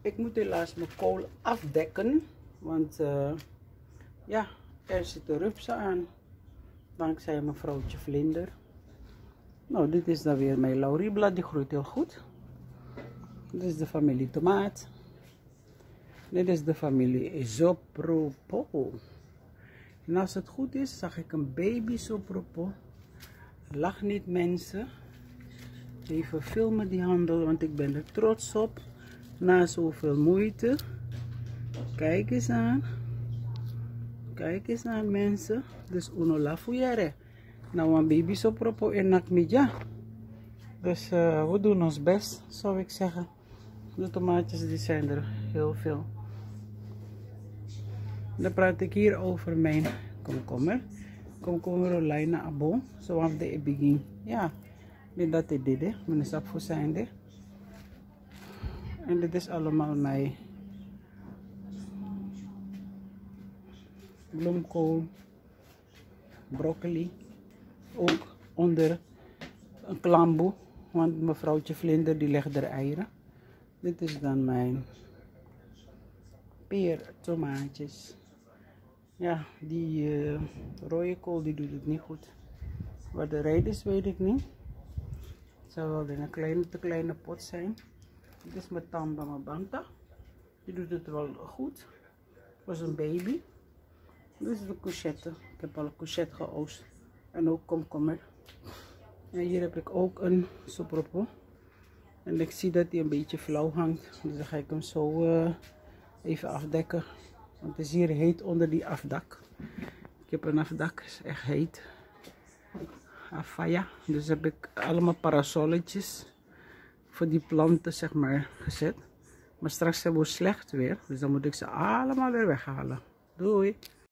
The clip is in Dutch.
Ik moet helaas mijn kool afdekken, want ja, er zitten rupsen aan, dankzij mevrouwtje Vlinder. Nou, dit is dan weer mijn laurieblad, die groeit heel goed. Dit is de familie tomaat. Dit is de familie Isopropo. En als het goed is, zag ik een baby Isopropo. Lach niet, mensen. Even filmen die handel, want ik ben er trots op. Na zoveel moeite. Kijk eens aan. Kijk eens aan, mensen. Dus uno la fuyere. Nou, een baby Isopropo in Nakmidja. Dus we doen ons best, zou ik zeggen. De tomaatjes, die zijn er heel veel. Dan praat ik hier over mijn komkommer. Komkommer olaina abo. Zoals de begin. Ja, dat is dit. Mijn sap voor zijnde. En dit is allemaal mijn bloemkool, broccoli. Ook onder een klamboe. Want mevrouwtje Vlinder die legt er eieren. Dit is dan mijn peertomaatjes. Ja, die rode kool die doet het niet goed. Waar de reden is, weet ik niet. Het zou wel in een te kleine pot zijn. Dit is mijn tamba mabanta. Die doet het wel goed. Was een baby. Dit is de courgette. Ik heb al een courgette geoost. En ook komkommer. En hier heb ik ook een Isopropo. En ik zie dat hij een beetje flauw hangt. Dus dan ga ik hem zo even afdekken. Want het is hier heet onder die afdak. Ik heb een afdak, het is echt heet. Afaya. Dus heb ik allemaal parasolletjes voor die planten, zeg maar, gezet. Maar straks hebben we slecht weer. Dus dan moet ik ze allemaal weer weghalen. Doei!